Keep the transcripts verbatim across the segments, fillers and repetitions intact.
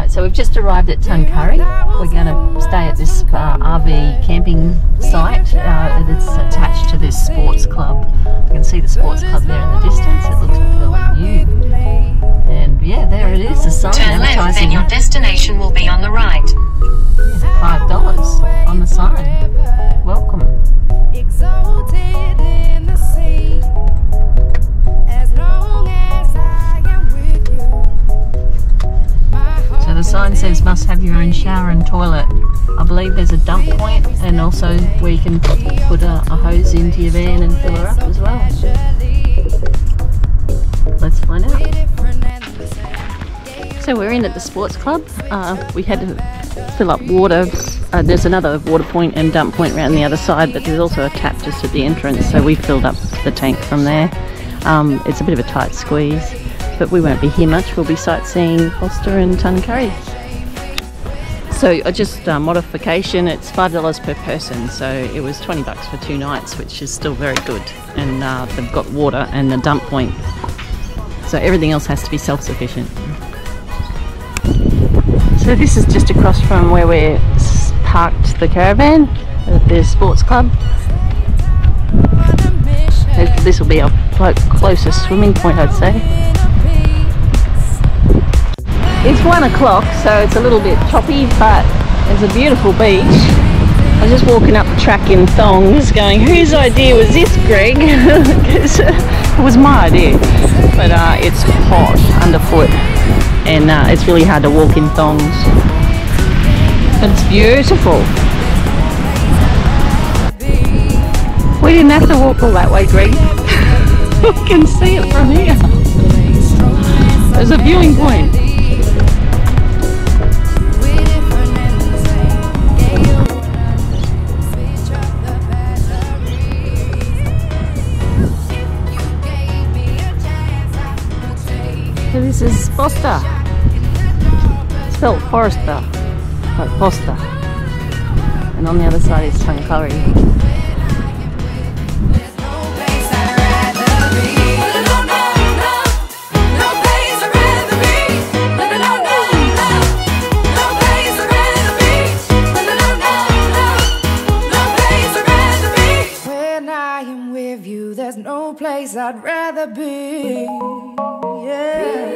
Right, so we've just arrived at Tuncurry. We're going to stay at this uh, R V camping site. Uh, it's attached to this sports club. You can see the sports club there in the distance. It looks really new. And yeah, there it is, the sign Turn left, then your destination will be on the right. Yeah, five dollars on the sign. Welcome. Exalted in the sea, as long as I am with you. So the sign says must have your own shower and toilet. I believe there's a dump point and also where you can put a, a hose into your van and fill her up as well. Let's find out. So we're in at the sports club. Uh, we had to fill up water. Uh, there's another water point and dump point around the other side, but there's also a tap just at the entrance, so we filled up the tank from there. Um, it's a bit of a tight squeeze, but we won't be here much. We'll be sightseeing Forster and Tuncurry. So uh, just uh, modification, it's five dollars per person, so it was twenty bucks for two nights, which is still very good. And uh, they've got water and the dump point, so everything else has to be self-sufficient. So this is just across from where we're parked the caravan at the sports club. This will be our closest swimming point, I'd say. It's one o'clock, so it's a little bit choppy, but it's a beautiful beach. I was just walking up the track in thongs going, whose idea was this, Greg? It was my idea, but uh, it's hot underfoot and uh, it's really hard to walk in thongs. But it's beautiful. We didn't have to walk all that way, Greg. You can see it from here. There's a viewing point. So this is Forster. Spelled Forster, like Forster. And on the other side is Tuncurry. When I am with you, there's no place I'd rather be. Yeah.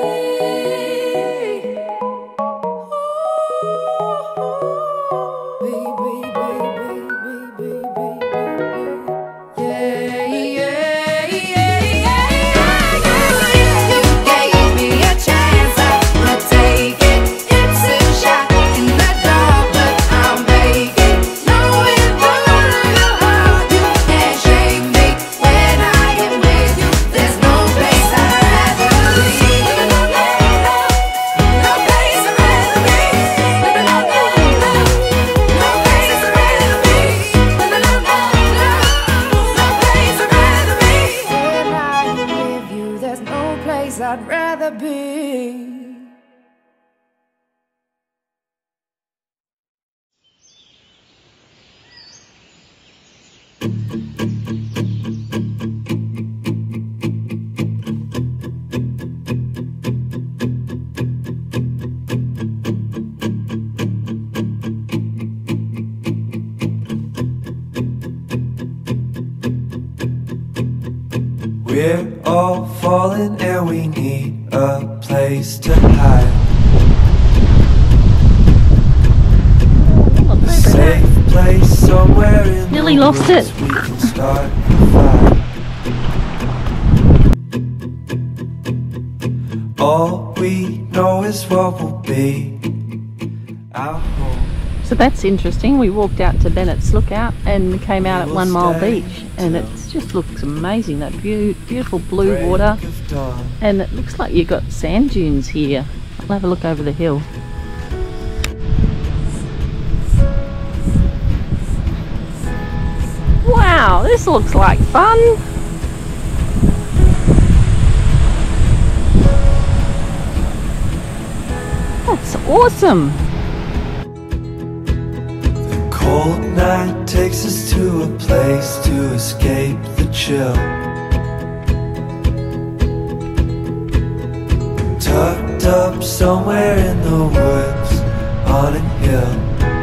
I'd rather be. We're all falling and we need a place to hide. A safe place somewhere in Nearly the lost woods it. we can start a fire. All we know is what will be our home. So that's interesting. We walked out to Bennett's Lookout and came out at One Mile Beach, and it just looks amazing. That be beautiful blue water, and it looks like you've got sand dunes here. I'll have a look over the hill. Wow, this looks like fun. That's awesome. Cold night takes us to a place to escape the chill. Tucked up I'm somewhere in the woods on a hill.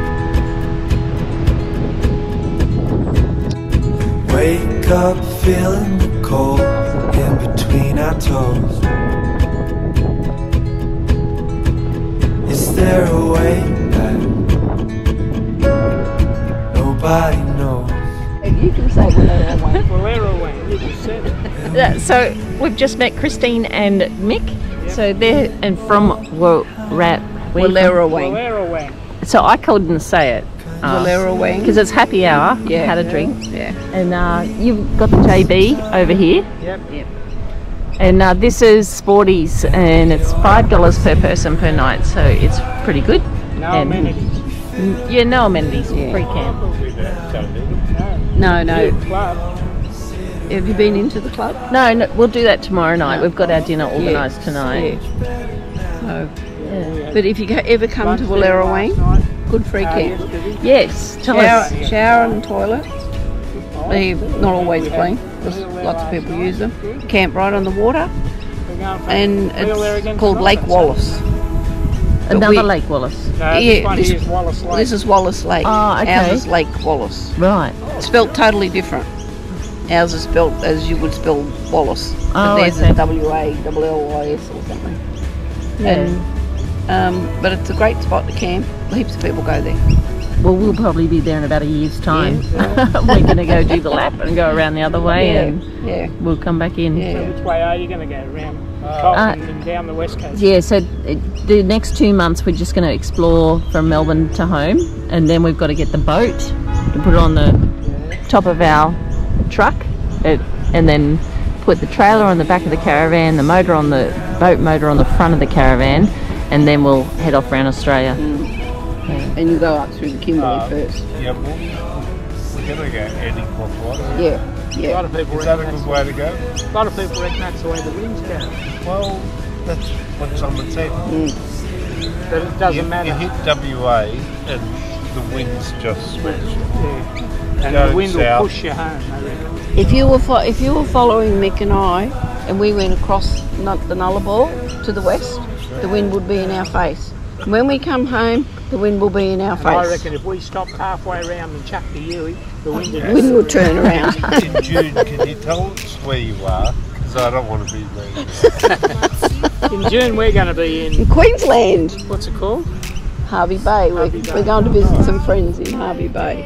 Wake up feeling the cold in between our toes. Is there a way that nobody knows? You can say Bolero Wang. Bolero Wang, you just said it. Yeah, so we've just met Christine and Mick. Yep. So they're and from Bolero Wang. Bolero Wang. So I couldn't say it. Uh, Bolero Wang. Because it's happy hour. Yeah. Had a drink. Yeah. And uh, you've got the J B over here. Yep. Yep. And uh, this is Sporties, and it's five dollars per person per night, so it's pretty good. No and, amenities. Yeah, no amenities. Yeah. Free camp. No, no. Club. Have you been into the club? No, no, we'll do that tomorrow night. No. We've got our dinner organised Yeah. tonight. Yeah. So, Yeah. but if you go, ever come Lunch to there Bolero last Wang, night. good free Uh, camp. yesterday. Yes, tell Shower, us. shower and toilet. They're not always clean because lots of people use them. Camp right on the water, We're going for and real there it's again called tonight, Lake so- Wallace. But Another we- Lake Wallace. No, Yeah, this one this- here is Wallace Lake. This is Wallace Lake. Oh, okay. Ours is Lake Wallace. Right. Spelt totally different. Ours is spelt as you would spell Wallace. Oh, But theirs okay. is W A L L Y S or something. And, um, but it's a great spot to camp. Heaps of people go there. Well, we'll probably be there in about a year's time. We're going to go do the lap and go around the other way, Yeah, and yeah. we'll come back in. Yeah. So which way are you going to go? Around Colton and down the west coast? Yeah, so it, the next two months we're just going to explore from Melbourne to home, and then we've got to get the boat to put it on the top of our truck, it, and then put the trailer on the back of the caravan, the motor on the boat motor on the front of the caravan, and then we'll head off around Australia. And you go up through the Kimberley Uh, first. Yeah, well, we're going to go heading clockwise. Yeah, A lot yeah. of people Is that a reckon good that's, way to go? a lot of people reckon that's the way the wind's go. Well, that's what someone said. But it doesn't You, matter. you hit W A and the winds just switch. Yeah. And Go the wind south. will push you home, I reckon. If you were fo- if you were following Mick and I, and we went across nu- the Nullarbor to the west, the wind would be in our face. When we come home, the wind will be in our And I face. reckon if we stopped halfway around and chucked the Yui, the wind would The wind will turn around. In June, can you tell us where you are? Because I don't want to be there. In June we're going to be in, In Queensland, what's it called? Harvey Bay. We're, Harvey Bay. we're going to visit some friends in Harvey Bay.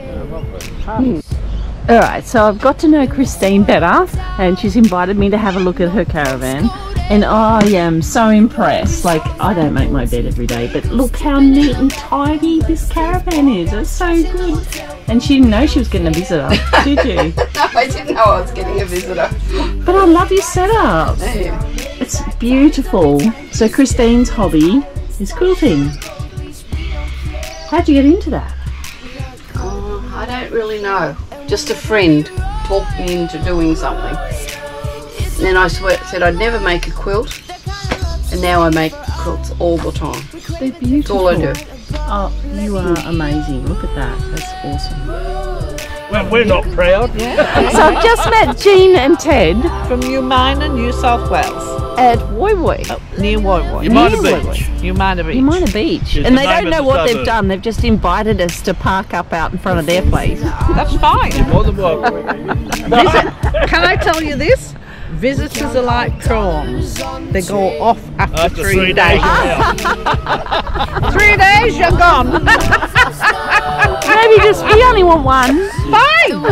Alright, so I've got to know Christine better, and she's invited me to have a look at her caravan, and I am so impressed. Like, I don't make my bed every day, but look how neat and tidy this caravan is. It's so good. And she didn't know she was getting a visitor, did you? No, I didn't know I was getting a visitor. But I love your setup. Yeah. It's beautiful. So Christine's hobby is quilting. How'd you get into that? Oh, I don't really know. Just a friend talked me into doing something. And then I swear, said I'd never make a quilt, and now I make quilts all the time. They're beautiful. That's all I do. Oh, you are amazing. Look at that. That's awesome. Well, we're not proud. So I've just met Jean and Ted From Umina, New South Wales, at Woi Woi. near Woi Woi. Umina Beach. Umina Beach. Umina Beach. Is And the they name don't of know the what they've suburb. done. They've just invited us to park up out in front of their place. That's fine. More than welcome. Visit, can I tell you this? Visitors are like prawns. They go off after, After three, three days. days, Three days, you're gone. Maybe just, we only want one. Fine.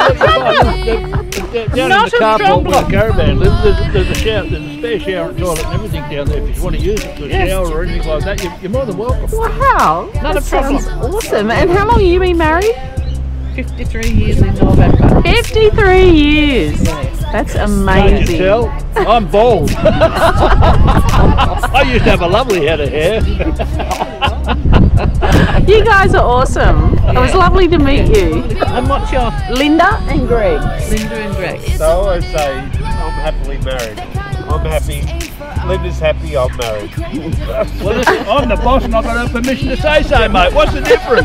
Down Not in the a car park problem. of the caravan, there's, there's, there's, a shower, there's a spare shower and toilet and everything down there if you want to use it for a shower or anything like that. You're, you're more than welcome. Wow. Not that a problem. sounds awesome. And how long have you been married? fifty-three years in November. fifty-three years. That's Can't you amazing. tell? I'm bald. I used to have a lovely head of hair. You guys are awesome. It was lovely to meet you. And what's your Linda and Greg. Linda and Greg? So I always say, I'm happily married. I'm happy. Linda's happy, I'm married. Well, listen, I'm the boss and I've got no permission to say so, mate. What's the difference?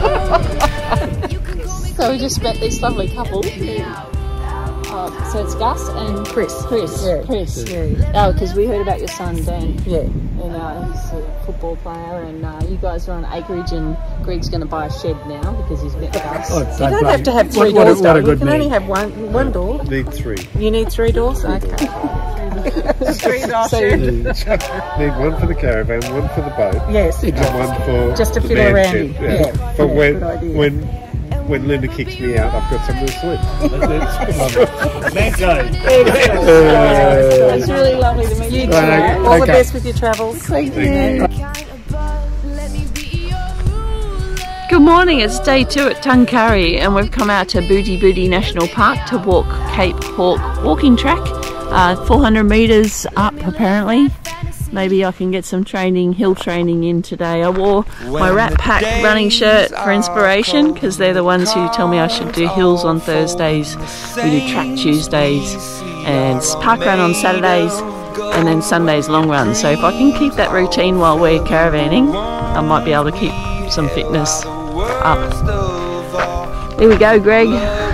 So we just met this lovely couple. Uh, so it's Gus and Chris. Chris. Yeah. Chris. Yeah. Oh, because we heard about your son Dan. Yeah. And uh, he's a football player, and uh, you guys are on acreage, and Greg's going to buy a shed now because he's met us. Oh, you don't have to have three what, doors, what a, what a though. You can man. only have one one door. Need three. You need three doors? Okay. Three doors. So, Need, need one for the caravan, one for the boat. Yes, And one for just to the fiddle man around shed. in. Yeah. Yeah. For Yeah, when good idea. when when Linda kicks me out, I've got somewhere to sleep. Mango. it's really lovely to meet you. You Right, too. All the okay. best with your travels. Thank you. Good morning, it's day two at Tuncurry and we've come out to Booty Booty National Park to walk Cape Hawke walking track, uh, four hundred metres up apparently. Maybe I can get some training, hill training in today. I wore my Rat Pack running shirt for inspiration because they're the ones who tell me I should do hills on Thursdays. We do track Tuesdays and park run on Saturdays and then Sundays long run. So if I can keep that routine while we're caravanning, I might be able to keep some fitness up. Here we go, Greg.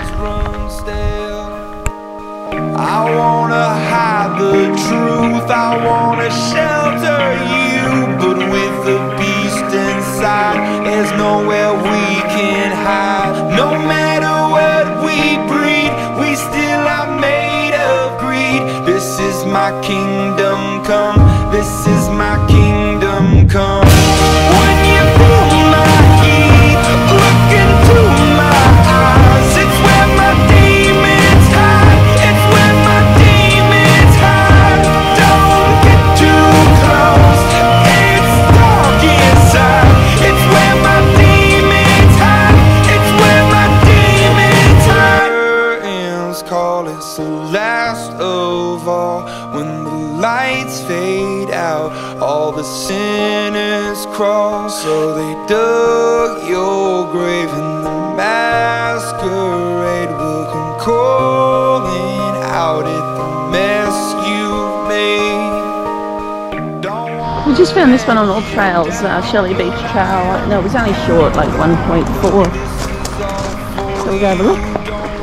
I wanna hide the truth, I wanna shelter you, but with the beast inside, there's nowhere we can hide. No matter what we breed, we still are made of greed. This is my kingdom come, this is my kingdom come. When you feel my heat, look into my eyes, it's where my demons hide, it's where my demons hide. Don't get too close, it's dark inside, it's where my demons hide, it's where my demons hide. Curtains call it's the last of all. When the lights fade out, all the sinners crawl. So they dug your grave and the masquerade will come calling out at the mess you've made. Don't want We just found this one on Old Trails, uh, Shelley Beach Trail. No, it was only short, like one point four. So we'll go have a look.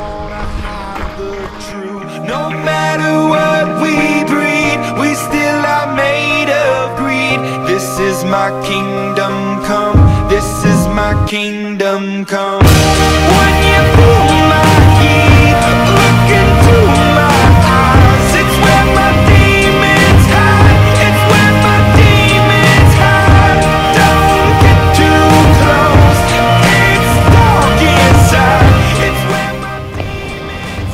no matter what we breed, we still are made of greed. This is my kingdom come, this is my kingdom come. When you feel my heat, look into my eyes, it's where my demons hide, it's where my demons hide. Don't get too close, it's dark inside, it's where my demons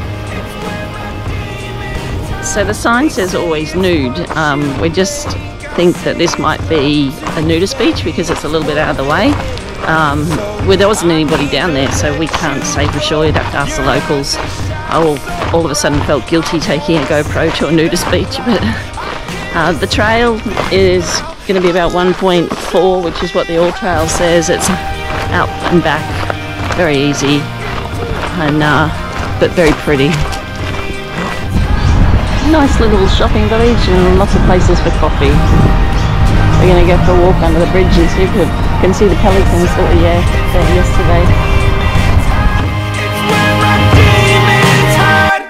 hide. So the sign says always nude. Um, we just think that this might be a nudist beach because it's a little bit out of the way. Um, well, there wasn't anybody down there, so we can't say for sure. You'd have to ask the locals. I all, all of a sudden felt guilty taking a GoPro to a nudist beach, but uh, the trail is going to be about one point four, which is what the All Trail says. It's out and back, very easy, and uh, but very pretty. Nice little shopping village and lots of places for coffee. We're going to go for a walk under the bridge and see if we can see the pelicans that were yeah, there yesterday. It's where my demons hide.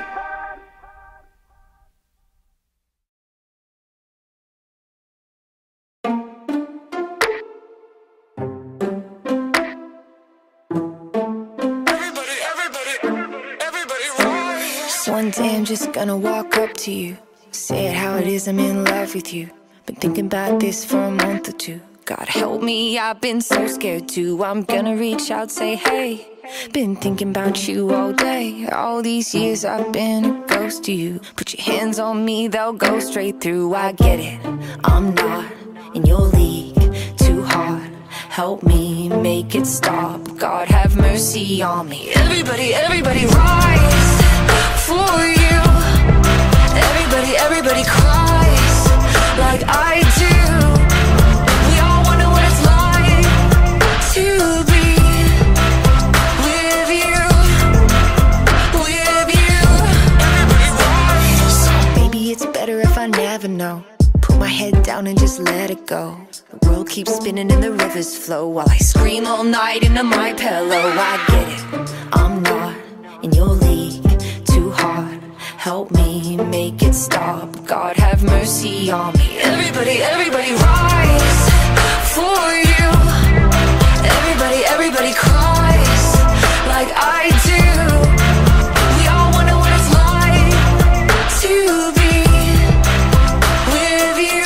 Everybody, everybody, everybody rise. One day I'm just gonna walk up to you, say it how it is, I'm in love with you. Been thinking about this for a month or two. God help me, I've been so scared too. I'm gonna reach out, say hey. Been thinking about you all day. All these years I've been a ghost to you. Put your hands on me, they'll go straight through. I get it, I'm not in your league. Too hard, help me make it stop. God have mercy on me. Everybody, everybody rise for you. Everybody, everybody cries like I do. We all wonder what it's like to be with you, with you. Everybody rise. So maybe it's better if I never know. Put my head down and just let it go. The world keeps spinning and the rivers flow while I scream all night into my pillow. I get it, I'm not in your league. Too hard, help me make it stop. God have mercy on me. Everybody, everybody rise for you. Everybody, everybody cries like I do. We all wonder what it's like to be with you,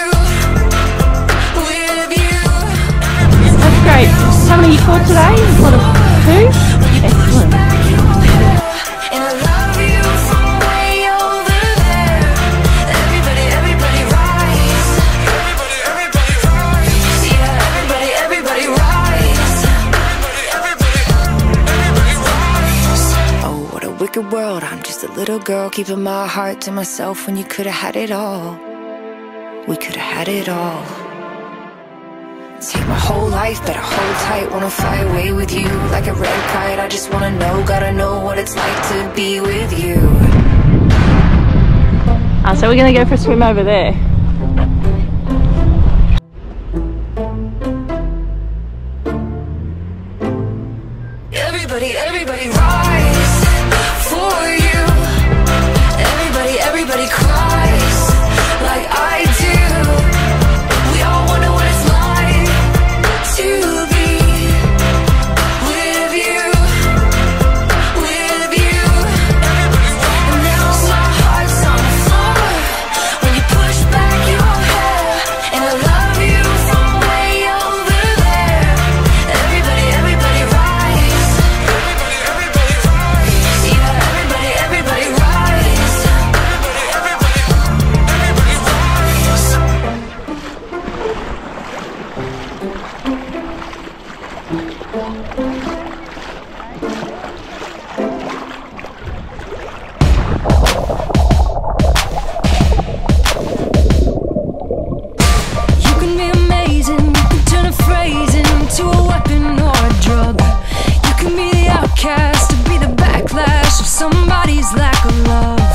with you. That's great. How many you caught today? A lot of food? Excellent. And I love you from way over there. Everybody, everybody rise. Everybody, everybody rise. Yeah, everybody, everybody rise. Everybody, everybody, everybody rise. Oh, what a wicked world. I'm just a little girl keeping my heart to myself when you could have had it all. We could have had it all. Take my whole life, better hold tight. Wanna fly away with you like a red kite. I just wanna know, gotta know what it's like to be with you. Uh, so we're gonna go for a swim over there. Everybody, everybody rise for you. Everybody, everybody cries like I do. We all wonder what it's like to be with you, with you. And now my heart's on the floor when you push back your hair. And I love you from way over there. Everybody, everybody rise. Everybody, everybody rise. Yeah, everybody, everybody rise. Everybody, everybody, everybody rise. You can be amazing, you can turn a phrase into a weapon or a drug. You can be the outcast to be the backlash of somebody's lack of love.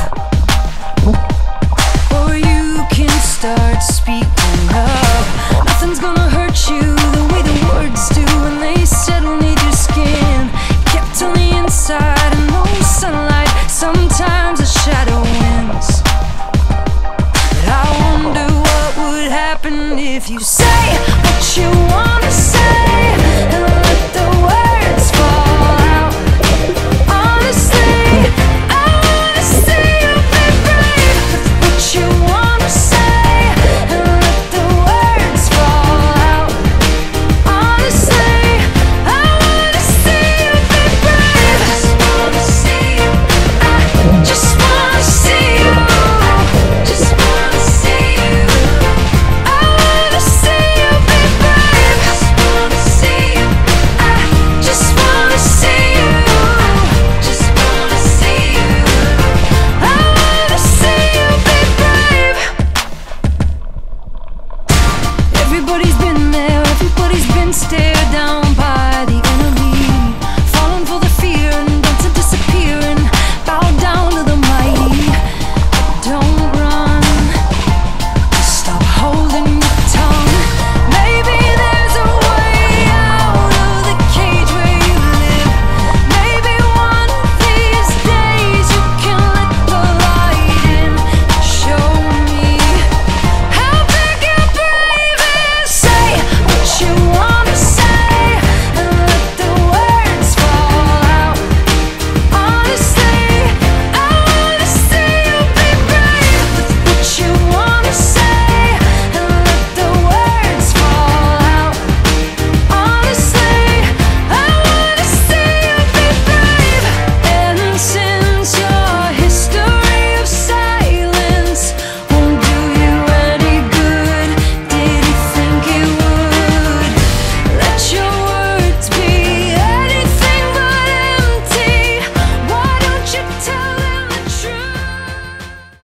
Or you can start speaking up. Nothing's gonna hurt you the way the words do when they settle near your skin. Kept on the inside and no sunlight, sometimes a shadow wins. But I wonder what would happen if you say what you wanna say and let the words fall out. Honestly, I wanna see you be brave with what you wanna say and let the words fall out. Honestly, I wanna see you be brave. I just wanna see you. I just wanna see you. I wanna see you be brave. I just wanna see you. I just wanna see you. Just wanna see you. I wanna see you be brave. Everybody's been there, everybody's been still.